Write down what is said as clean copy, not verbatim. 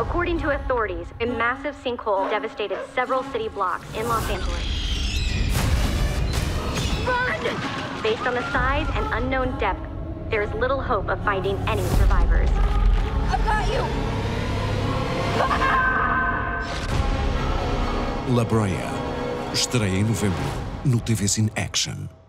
According to authorities, a massive sinkhole devastated several city blocks in Los Angeles. Run! Based on the size and unknown depth, there is little hope of finding any survivors. I've got you! Brea. Estreia em novembro no TVCine Action.